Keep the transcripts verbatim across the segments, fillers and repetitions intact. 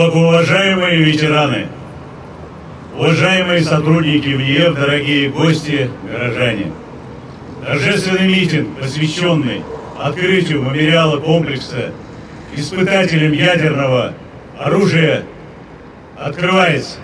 Глубоко уважаемые ветераны, уважаемые сотрудники ВНИЭФ, дорогие гости, горожане. Торжественный митинг, посвященный открытию мемориала комплекса испытателям ядерного оружия, открывается.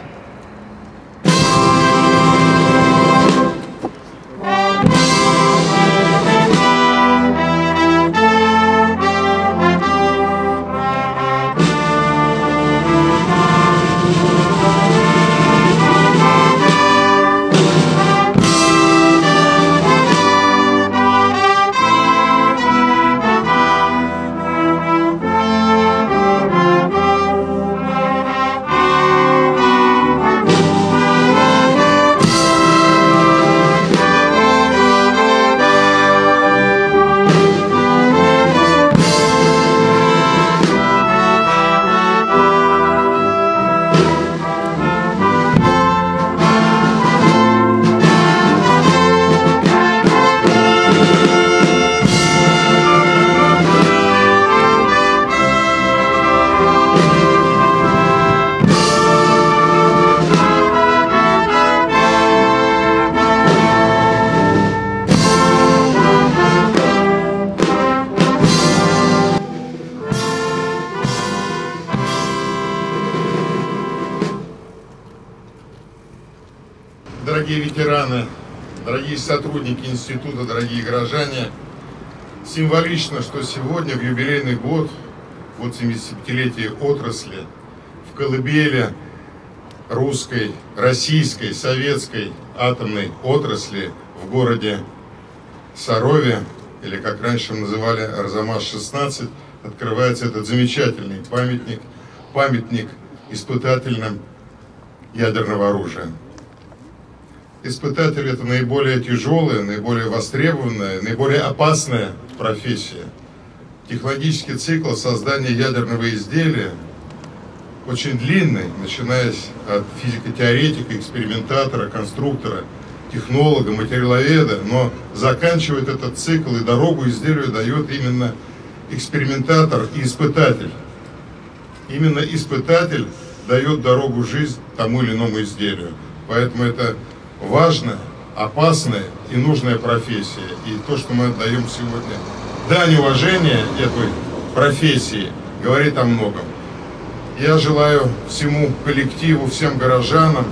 Дорогие ветераны, дорогие сотрудники института, дорогие горожане, символично, что сегодня, в юбилейный год, год семидесятипятилетия отрасли, в колыбели русской, российской, советской атомной отрасли в городе Сарове, или как раньше называли Арзамас шестнадцать, открывается этот замечательный памятник, памятник испытателям ядерного оружия. Испытатель — это наиболее тяжелая, наиболее востребованная, наиболее опасная профессия. Технологический цикл создания ядерного изделия очень длинный, начиная от физико-теоретика, экспериментатора, конструктора, технолога, материаловеда, но заканчивает этот цикл и дорогу изделию дает именно экспериментатор и испытатель. Именно испытатель дает дорогу жизнь тому или иному изделию. Поэтому это важная, опасная и нужная профессия. И то, что мы отдаем сегодня дань уважения этой профессии, говорит о многом. Я желаю всему коллективу, всем горожанам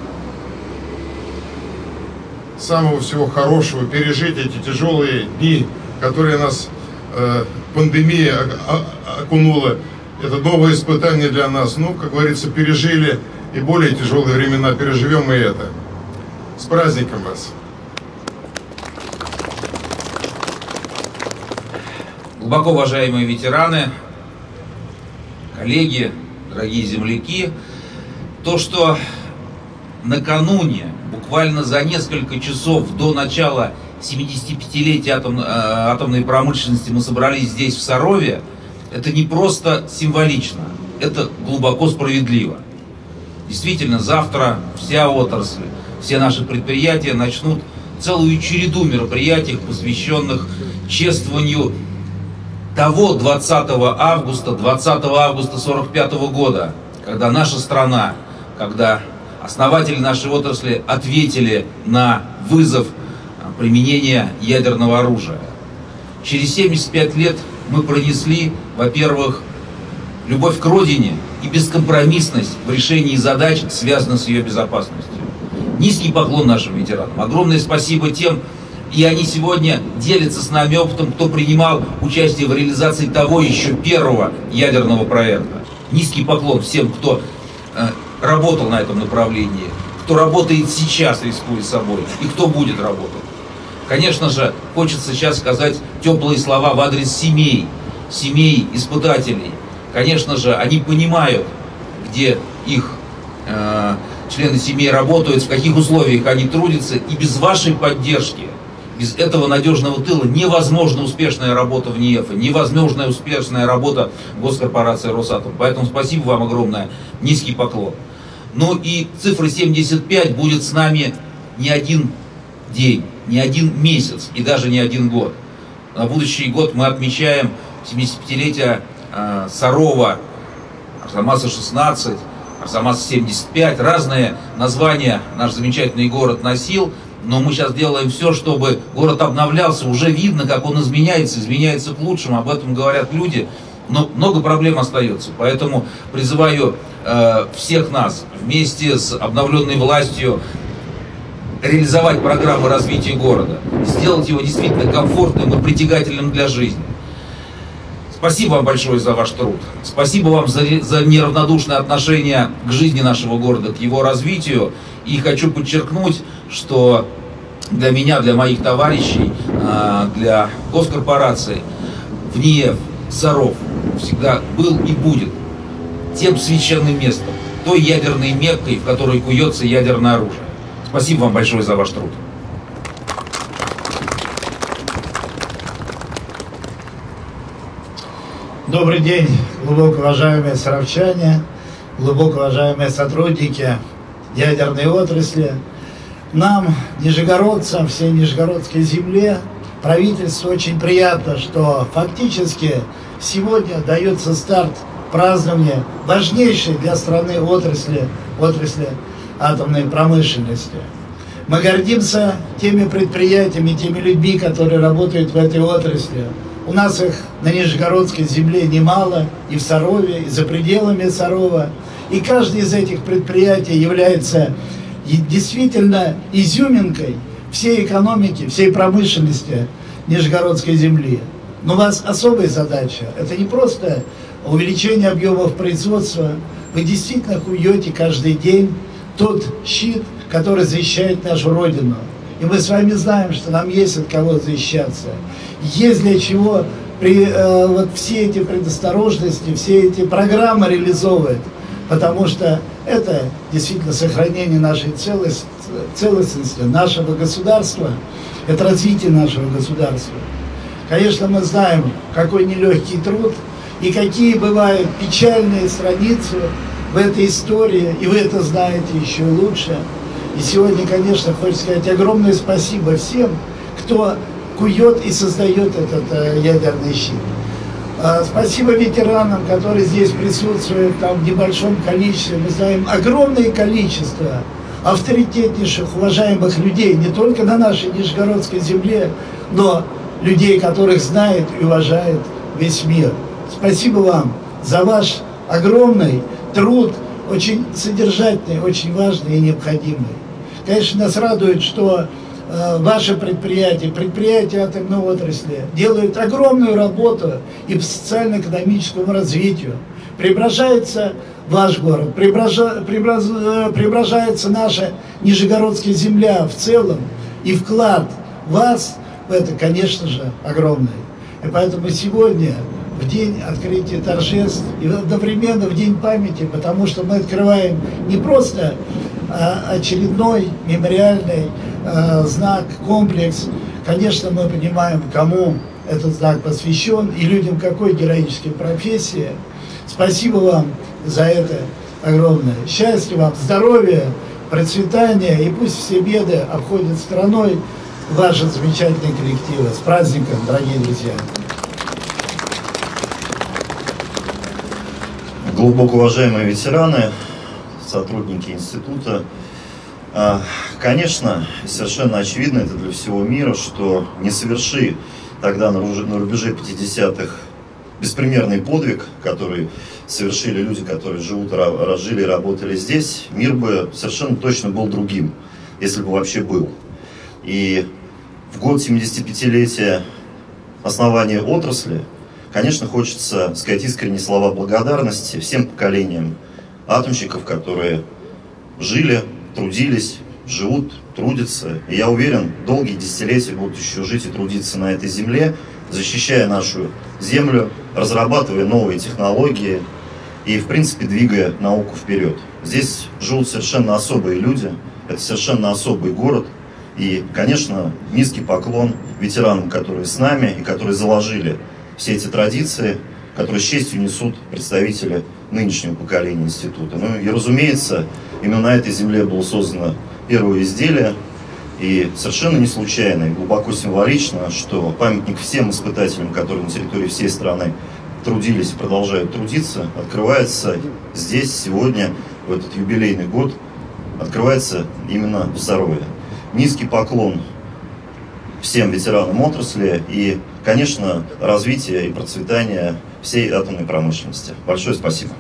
самого всего хорошего, пережить эти тяжелые дни, которые нас э, пандемия окунула. Это новое испытание для нас. Ну, как говорится, пережили и более тяжелые времена, переживем и это. С праздником вас! Глубоко уважаемые ветераны, коллеги, дорогие земляки, то, что накануне, буквально за несколько часов до начала семидесятипятилетия атом, атомной промышленности мы собрались здесь, в Сарове, это не просто символично, это глубоко справедливо. Действительно, завтра вся отрасль, все наши предприятия начнут целую череду мероприятий, посвященных чествованию того двадцатого августа сорок пятого года, когда наша страна, когда основатели нашей отрасли ответили на вызов применения ядерного оружия. Через семьдесят пять лет мы пронесли, во-первых, любовь к родине и бескомпромиссность в решении задач, связанных с ее безопасностью. Низкий поклон нашим ветеранам. Огромное спасибо тем, и они сегодня делятся с нами опытом, кто принимал участие в реализации того еще первого ядерного проекта. Низкий поклон всем, кто э, работал на этом направлении, кто работает сейчас, рискуя собой, и кто будет работать. Конечно же, хочется сейчас сказать теплые слова в адрес семей, семей испытателей. Конечно же, они понимают, где их э, члены семей работают, в каких условиях они трудятся, и без вашей поддержки, без этого надежного тыла невозможна успешная работа в НИЭФ, невозможна успешная работа госкорпорации Росатом. Поэтому спасибо вам огромное, низкий поклон. Ну и цифра семьдесят пять будет с нами не один день, не один месяц и даже не один год. На будущий год мы отмечаем семидесятипятилетие э, Сарова, Арзамаса шестнадцать, Арзамаса семьдесят пять, разные названия наш замечательный город носил, но мы сейчас делаем все, чтобы город обновлялся, уже видно, как он изменяется, изменяется к лучшему, об этом говорят люди, но много проблем остается, поэтому призываю э, всех нас вместе с обновленной властью реализовать программу развития города, сделать его действительно комфортным и притягательным для жизни. Спасибо вам большое за ваш труд. Спасибо вам за, за неравнодушное отношение к жизни нашего города, к его развитию. И хочу подчеркнуть, что для меня, для моих товарищей, для госкорпораций ВНИЭФ, Саров всегда был и будет тем священным местом, той ядерной Меккой, в которой куется ядерное оружие. Спасибо вам большое за ваш труд. Добрый день, глубоко уважаемые саровчане, глубоко уважаемые сотрудники ядерной отрасли. Нам, нижегородцам, всей нижегородской земле, правительству очень приятно, что фактически сегодня дается старт празднования важнейшей для страны отрасли, отрасли атомной промышленности. Мы гордимся теми предприятиями, теми людьми, которые работают в этой отрасли. У нас их на Нижегородской земле немало, и в Сарове, и за пределами Сарова. И каждый из этих предприятий является действительно изюминкой всей экономики, всей промышленности Нижегородской земли. Но у вас особая задача. Это не просто увеличение объемов производства. Вы действительно куете каждый день тот щит, который защищает нашу Родину. И мы с вами знаем, что нам есть от кого защищаться. Есть для чего при, э, вот все эти предосторожности, все эти программы реализовывать. Потому что это действительно сохранение нашей целостности, целостности нашего государства, это развитие нашего государства. Конечно, мы знаем, какой нелегкий труд и какие бывают печальные страницы в этой истории, и вы это знаете еще лучше. И сегодня, конечно, хочется сказать огромное спасибо всем, кто кует и создает этот э, ядерный щит. Э, спасибо ветеранам, которые здесь присутствуют там, в небольшом количестве. Мы знаем огромное количество авторитетнейших, уважаемых людей, не только на нашей Нижегородской земле, но людей, которых знает и уважает весь мир. Спасибо вам за ваш огромный труд, очень содержательный, очень важный и необходимый. Конечно, нас радует, что э, ваши предприятия, предприятия атомной отрасли делают огромную работу и по социально-экономическому развитию. Преображается ваш город, преобража, преобраз, преображается наша Нижегородская земля в целом, и вклад вас в это, конечно же, огромный. И поэтому сегодня, в день открытия торжеств и одновременно в день памяти, потому что мы открываем не просто а, очередной мемориальный а, знак, комплекс. Конечно, мы понимаем, кому этот знак посвящен и людям какой героической профессии. Спасибо вам за это огромное. Счастья вам, здоровья, процветания, и пусть все беды обходят стороной ваши замечательные коллективы. С праздником, дорогие друзья! Глубоко уважаемые ветераны, сотрудники института, конечно, совершенно очевидно это для всего мира, что не соверши тогда на рубеже пятидесятых беспримерный подвиг, который совершили люди, которые живут, жили и работали здесь, мир бы совершенно точно был другим, если бы вообще был. И в год семидесятипятилетия основания отрасли, конечно, хочется сказать искренние слова благодарности всем поколениям атомщиков, которые жили, трудились, живут, трудятся. И я уверен, долгие десятилетия будут еще жить и трудиться на этой земле, защищая нашу землю, разрабатывая новые технологии и, в принципе, двигая науку вперед. Здесь живут совершенно особые люди, это совершенно особый город. И, конечно, низкий поклон ветеранам, которые с нами и которые заложили все эти традиции, которые с честью несут представители нынешнего поколения института. Ну и, разумеется, именно на этой земле было создано первое изделие, и совершенно не случайно и глубоко символично, что памятник всем испытателям, которые на территории всей страны трудились и продолжают трудиться, открывается здесь, сегодня, в этот юбилейный год, открывается именно в Сарове. Низкий поклон всем ветеранам отрасли и, конечно, развитие и процветание всей атомной промышленности. Большое спасибо.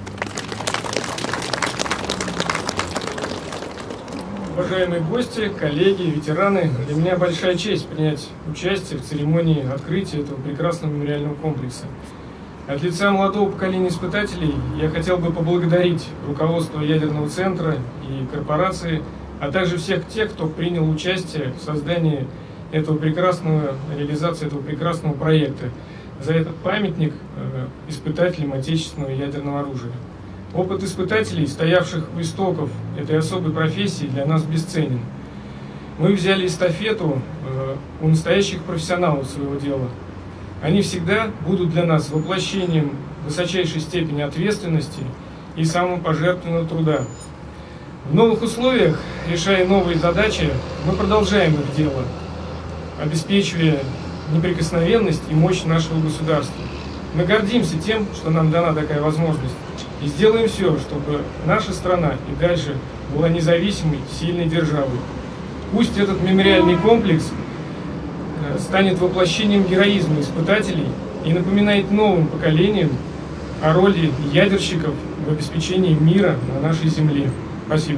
Уважаемые гости, коллеги, ветераны, для меня большая честь принять участие в церемонии открытия этого прекрасного мемориального комплекса. От лица молодого поколения испытателей я хотел бы поблагодарить руководство ядерного центра и корпорации, а также всех тех, кто принял участие в создании этого прекрасного, реализации этого прекрасного проекта, за этот памятник испытателям отечественного ядерного оружия. Опыт испытателей, стоявших у истоков этой особой профессии, для нас бесценен. Мы взяли эстафету у настоящих профессионалов своего дела. Они всегда будут для нас воплощением высочайшей степени ответственности и самопожертвованного труда. В новых условиях, решая новые задачи, мы продолжаем их дело, обеспечивая неприкосновенность и мощь нашего государства. Мы гордимся тем, что нам дана такая возможность, и сделаем все, чтобы наша страна и дальше была независимой, сильной державой. Пусть этот мемориальный комплекс станет воплощением героизма испытателей и напоминает новым поколениям о роли ядерщиков в обеспечении мира на нашей земле. Спасибо.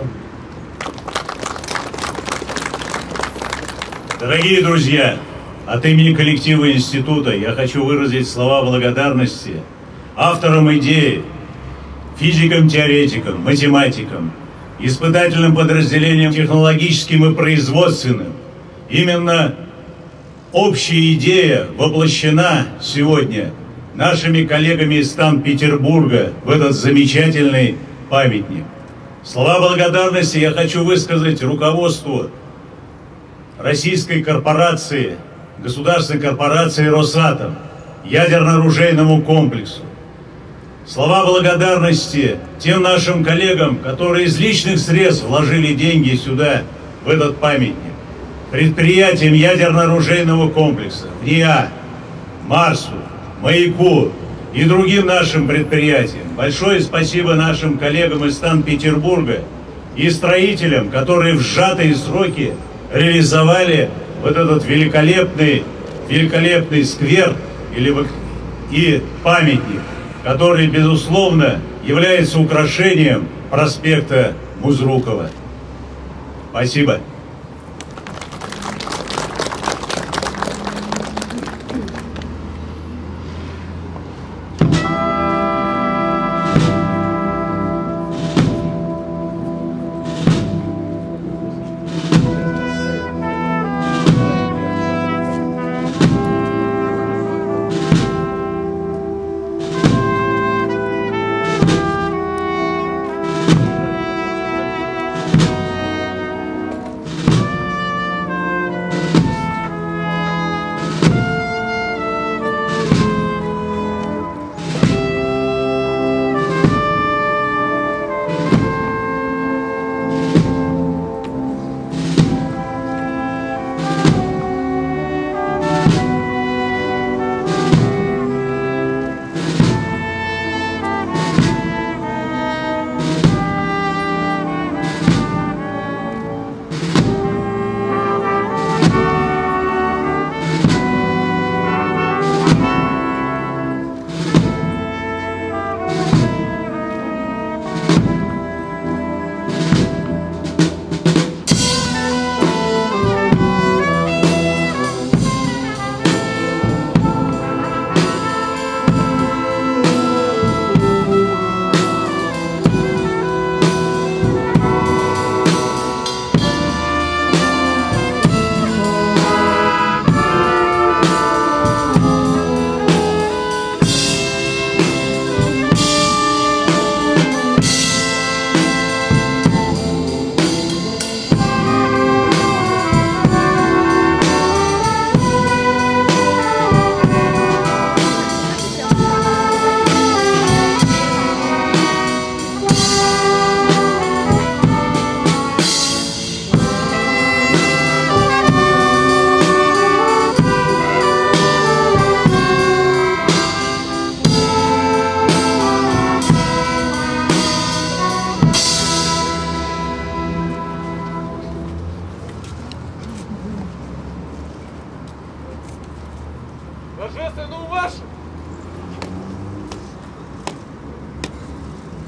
Дорогие друзья, от имени коллектива института я хочу выразить слова благодарности авторам идеи, физикам-теоретикам, математикам, испытательным подразделениям технологическим и производственным. Именно общая идея воплощена сегодня нашими коллегами из Санкт-Петербурга в этот замечательный памятник. Слова благодарности я хочу высказать руководству российской корпорации, государственной корпорации «Росатом», ядерно-оружейному комплексу. Слова благодарности тем нашим коллегам, которые из личных средств вложили деньги сюда, в этот памятник. Предприятиям ядерно-оружейного комплекса, НИА, Марсу, Маяку и другим нашим предприятиям. Большое спасибо нашим коллегам из Санкт-Петербурга и строителям, которые в сжатые сроки реализовали вот этот великолепный, великолепный сквер или, и памятник, который, безусловно, является украшением проспекта Музрукова. Спасибо.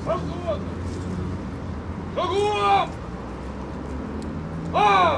Шагом! Шагом! А!